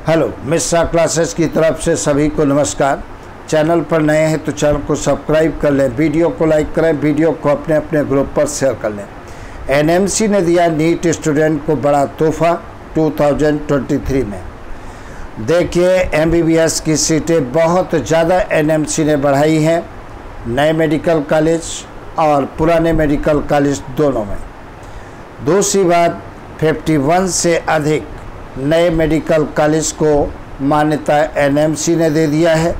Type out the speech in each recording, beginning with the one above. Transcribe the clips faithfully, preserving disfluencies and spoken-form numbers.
Hello, Mishra classes की तरफ से सभी को नमस्कार। चैनल पर नए हैं तो चैनल को सब्सक्राइब कर लें, वीडियो को लाइक करें, वीडियो को अपने अपने ग्रुप पर शेयर कर लें। एनएमसी ने दिया नीट स्टूडेंट को बड़ा तोहफा दो हज़ार तेईस में। देखिए, एमबीबीएस की सीटें बहुत ज़्यादा एनएमसी ने बढ़ाई हैं, नए मेडिकल कॉलेज और पुराने मेडिकल कॉलेज दोनों में। दूसरी बात, इक्यावन से अधिक नए मेडिकल कॉलेज को मान्यता एनएमसी ने दे दिया है।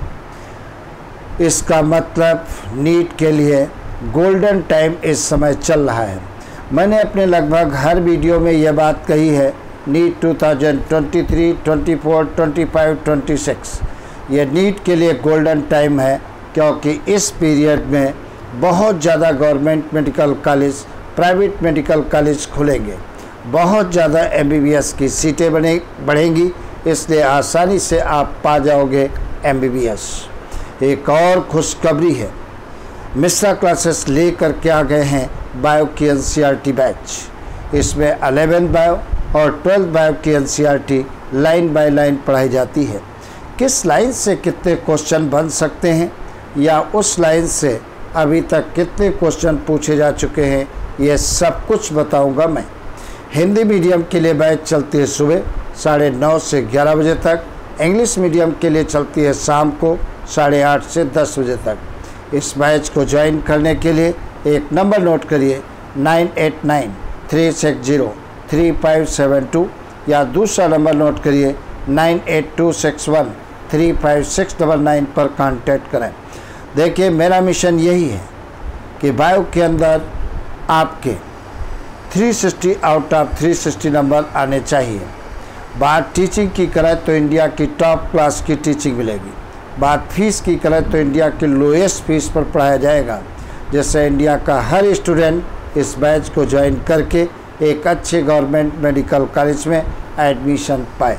इसका मतलब नीट के लिए गोल्डन टाइम इस समय चल रहा है। मैंने अपने लगभग हर वीडियो में यह बात कही है, नीट दो हज़ार तेईस, चौबीस, पच्चीस, छब्बीस ये नीट के लिए गोल्डन टाइम है, क्योंकि इस पीरियड में बहुत ज़्यादा government medical college, private medical college खुलेंगे, बहुत ज़्यादा एमबीबीएस की सीटें बने बढ़ेंगी, इसलिए आसानी से आप पा जाओगे एमबीबीएस। एक और खुशखबरी है, मिश्रा क्लासेस लेकर के आ गए हैं बायो की एनसीईआरटी बैच। इसमें ग्यारहवीं बायो और बारहवीं बायो की एनसीईआरटी लाइन बाय लाइन पढ़ाई जाती है। किस लाइन से कितने क्वेश्चन बन सकते हैं या उस लाइन से अभी तक कितने क्वेश्चन पूछे जा चुके हैं, ये सब कुछ बताऊंगा मैं। हिंदी मीडियम के लिए बैच चलती है सुबह साढ़े नौ से ग्यारह बजे तक, इंग्लिश मीडियम के लिए चलती है शाम को साढ़े आठ से दस बजे तक। इस बैच को ज्वाइन करने के लिए एक नंबर नोट करिए, nine eight nine three six zero three five seven two, या दूसरा नंबर नोट करिए nine eight two six one three five six double nine पर कांटेक्ट करें। देखिए, मेरा मिशन यही है कि बायो के अंदर आपके तीन सौ साठ आउट ऑफ तीन सौ साठ नंबर आने चाहिए। बात टीचिंग की करें तो इंडिया की टॉप क्लास की टीचिंग मिलेगी। बात फीस की करें तो इंडिया की लोएस्ट फीस पर पढ़ाया जाएगा, जिससे इंडिया का हर स्टूडेंट इस बैच को ज्वाइन करके एक अच्छे गवर्नमेंट मेडिकल कॉलेज में एडमिशन पाए।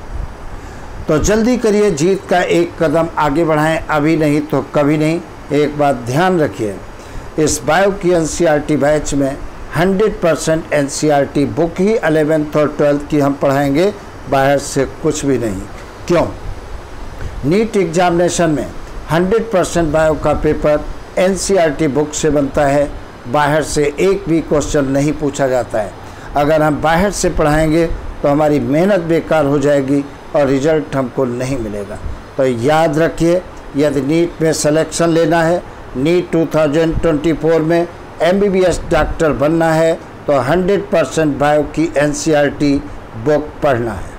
तो जल्दी करिए, जीत का एक कदम आगे बढ़ाएं, अभी नहीं तो कभी नहीं। एक बात ध्यान रखिए, इस बायो की एनसीईआरटी बैच में सौ परसेंट एनसीईआरटी बुक ही ग्यारहवीं और बारहवीं की हम पढ़ाएंगे, बाहर से कुछ भी नहीं। क्यों? नीट एग्जामिनेशन में सौ परसेंट बायो का पेपर एनसीईआरटी बुक से बनता है, बाहर से एक भी क्वेश्चन नहीं पूछा जाता है। अगर हम बाहर से पढ़ाएंगे तो हमारी मेहनत बेकार हो जाएगी और रिजल्ट हमको नहीं मिलेगा। तो याद रखिए, यदि नीट में सिलेक्शन लेना है, नीट दो हज़ार चौबीस में एमबीबीएस डॉक्टर बनना है, तो सौ परसेंट बायो की एनसीईआरटी बुक पढ़ना है।